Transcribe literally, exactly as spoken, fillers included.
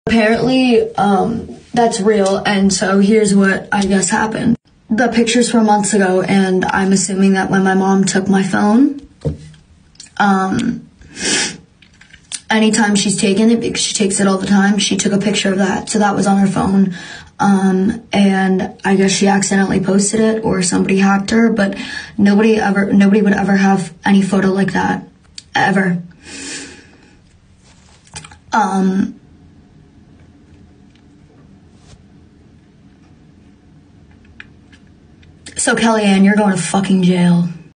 Apparently, um, that's real, and so here's what I guess happened. The pictures were months ago, and I'm assuming that when my mom took my phone, um, anytime she's taken it, because she takes it all the time, she took a picture of that, so that was on her phone. Um, and I guess she accidentally posted it, or somebody hacked her, but nobody ever, nobody would ever have any photo like that, ever. Um... So, Kellyanne, you're going to fucking jail.